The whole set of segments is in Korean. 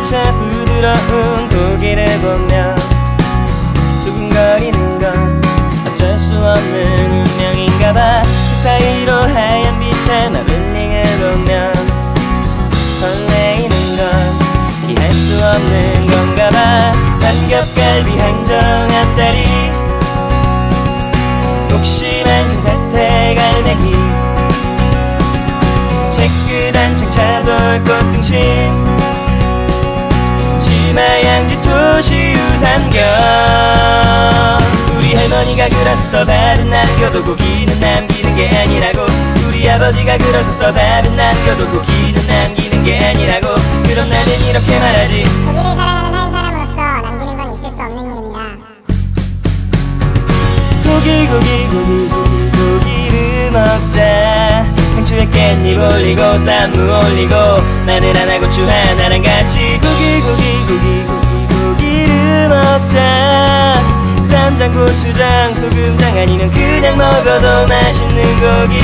샤 부드러운 고기를 보며 두근거리는 건 어쩔 수 없는 운명인가봐. 그 사이로 하얀 빛의 마블링을 보며 설레이는 건 피할 수 없는 건가봐. 삼겹갈비 한정 앞다리 녹심한 신사태 갈매기 채끝한 창차돌 꽃등심 치마 양지 토시 우삼겹. 우리 할머니가 그러셨어. 밥은 남겨도 고기는 남기는 게 아니라고. 우리 아버지가 그러셨어. 밥은 남겨도 고기는 남기는 게 아니라고. 그럼 나는 이렇게 말하지. 고기를 사랑하는 한 사람으로서 남기는 건 있을 수 없는 일입니다. 고기를 먹자. 상추에 깻잎 올리고 쌈무 올리고 마늘 하나 고추 하나랑 같이 고기를 먹자. 쌈장 고추장 소금장 아니면 그냥 먹어도 맛있는 고기.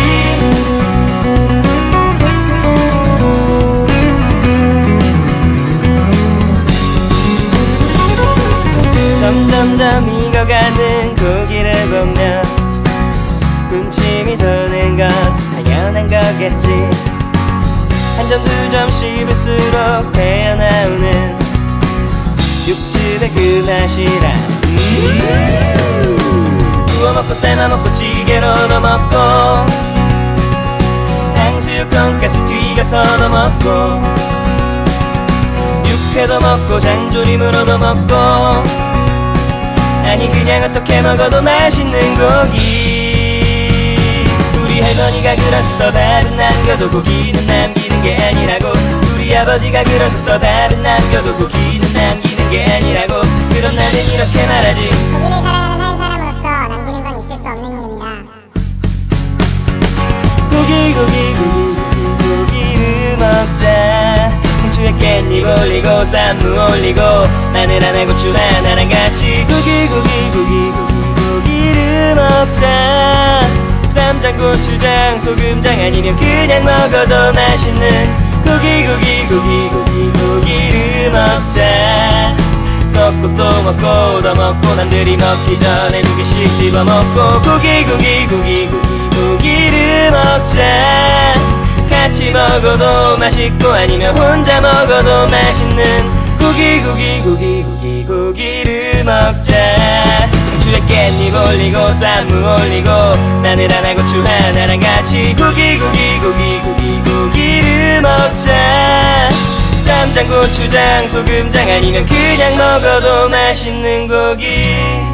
점점점 익어가는 고기를 보며 군침이 도는 건 당연한 거겠지. 한 점 두 점 씹을수록 배어나오는 육즙의 그 맛이라. 구워 먹고 삶아 먹고 찌개로도 먹고 탕수육 돈가스 튀겨서도 먹고 육회도 먹고 장조림으로도 먹고 아니 그냥 어떻게 먹어도 맛있는 고기. 우리 할머니가 그러셨어. 밥은 남겨도 고기는 남기는 게 아니라고. 우리 아버지가 그러셨어. 밥은 남겨도 고기는 남기는 게 아니라고. 그럼 나는 이렇게 말하지. 고기를 사랑하는 한 사람으로서 남기는 건 있을 수 없는 일입니다. 고기를 먹자. 상추에 깻잎 올리고 쌈무 올리고 마늘 하나 고추 하나랑 같이 고기를 먹자. 쌈장 고추장 소금장 아니면 그냥 먹어도 맛있는 고기를 먹자. 먹고 또 먹고 더 먹고 남들이 먹기 전에 두 개씩 집어 먹고 고기를 먹자. 같이 먹어도 맛있고 아니면 혼자 먹어도 맛있는 고기를 먹자. 상추에 깻잎 올리고 쌈무 올리고 마늘 하나 고추 하나랑 같이 고기를 먹자. 쌈장 고추장 소금장 아니면 그냥 먹어도 맛있는 고기.